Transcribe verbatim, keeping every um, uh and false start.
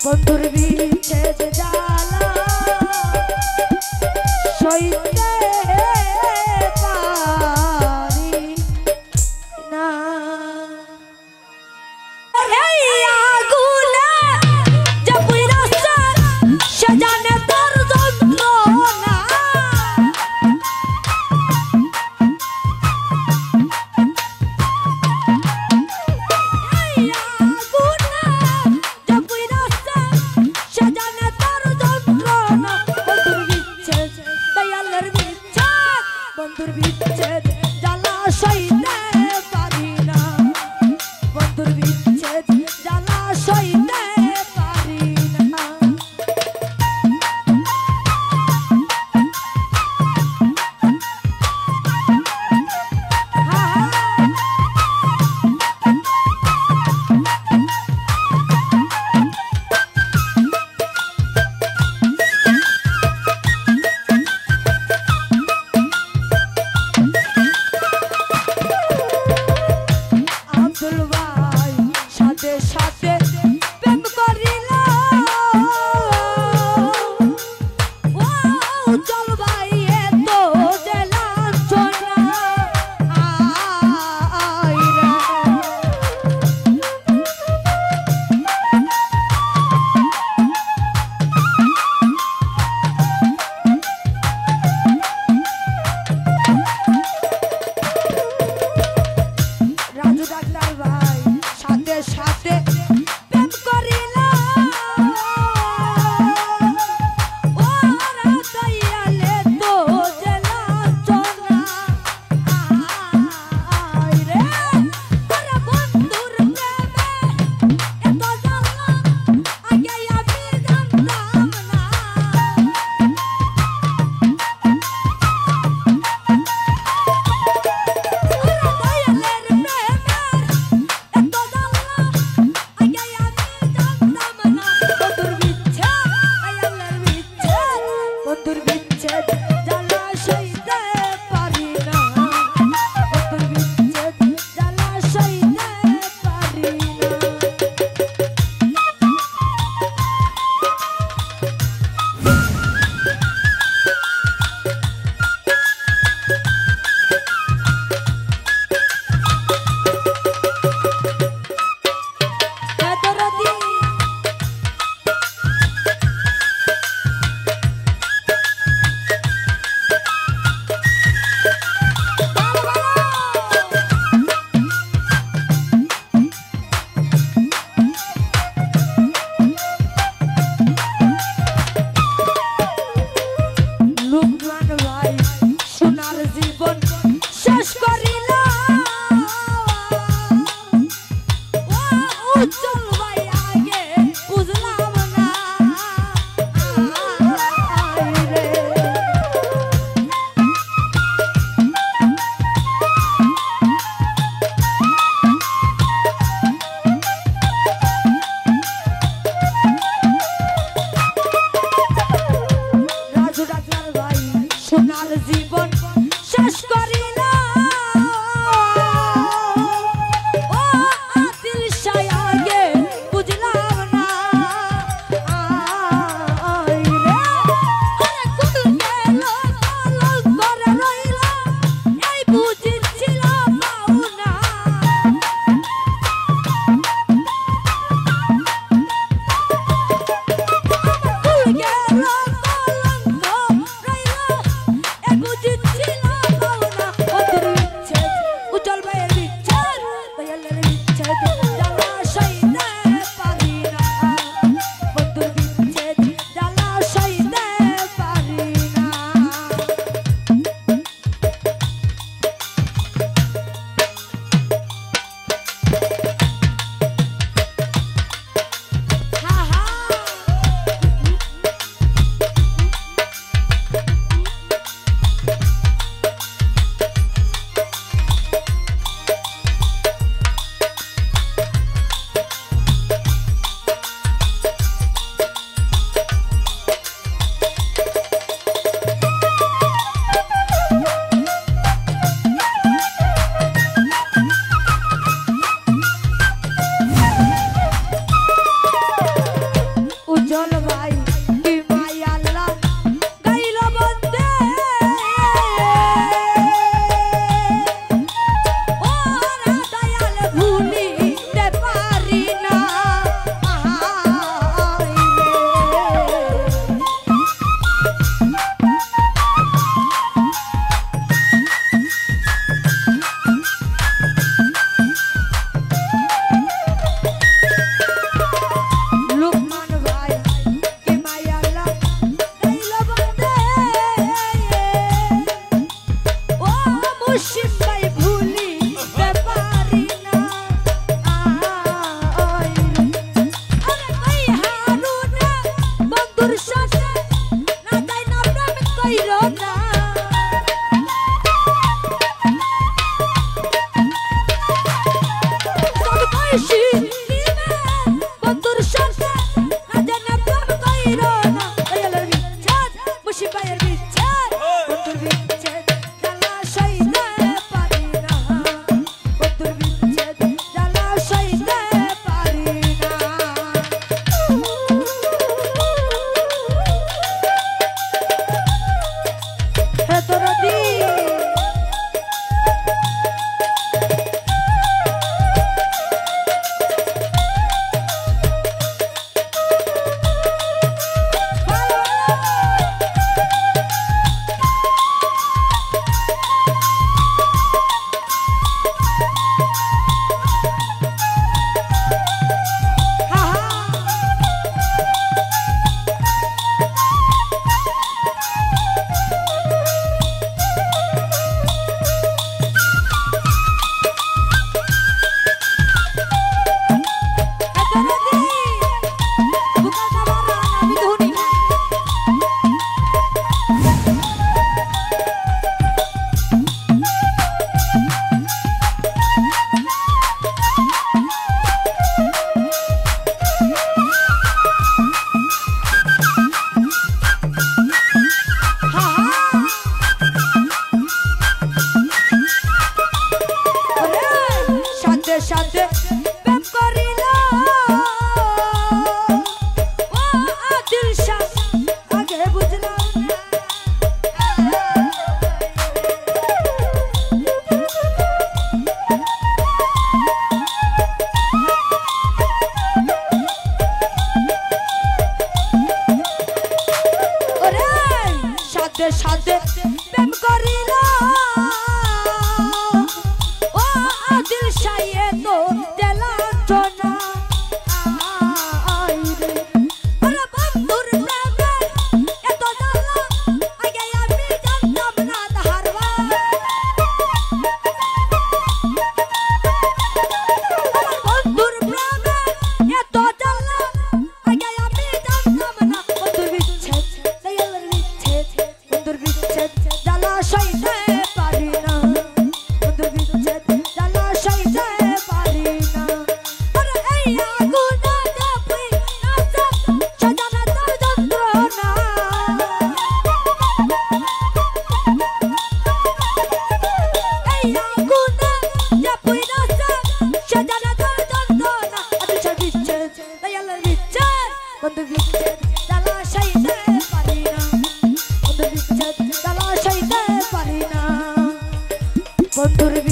বন্ধুর বিচ্ছেদ জ্বালা সইতে পারি না। এই আগুনে যে পুইরাছে সে জানে তোর যন্ত্রণা। বন্ধুর বিচ্ছেদ জ্বালা সইতে পারি না, বন্ধুর বিচ্ছেদ জ্বালা সইতে পারি না। সাথে সাথে প্রেম করিল ও চল ভাই এত যে লাঞ্ছনা আইরা। রাজু ডাক্তার ভাই সাথে সাথে প্রেম করিল ওরা দয়ালে তো যে লাঞ্ছনা আইরে। ওরে বন্ধুর প্রেমে এত জ্বালা আগে আমি জানতাম না। বন্ধুর বিচ্ছেদ জ্বালা সইতে পারি না, বন্ধুর বিচ্ছেদ জ্বালা সইতে পারি না। জীবন শেষ করিল উজ্জ্বল ভাই বন্ধুর সাথে না জানা প্রেম কইরো না দয়ালের বিচ্ছেদ মুশিবাইয়ের বিচ্ছেদ বন্ধুর বিচ্ছেদ জ্বালা সইতে পারি না বন্ধুর বিচ্ছেদ জ্বালা সইতে পারি না হে তোরা দি সাথে প্রেম করিল ও আদিল শাহ আগে বুঝলাম ওরে সাথে সাথে প্রেম করিল दिल शाये तो दिला जोना आई रे अरे बंधुर प्रेमे ये तो जाला आगे यामी जानता बना धारवा बंधुर प्रेमे ये तो जाला आगे यामी जानता बना बंधुर विच्छेद दयालर विच्छेद बंधुर विच्छेद जाला शाये पारी ना बंधुर विच्छेद বন্ধু বিচ্ছেদ জ্বালা সইতে পারি না বন্ধু বিচ্ছেদ জ্বালা সইতে পারি না বন্ধুর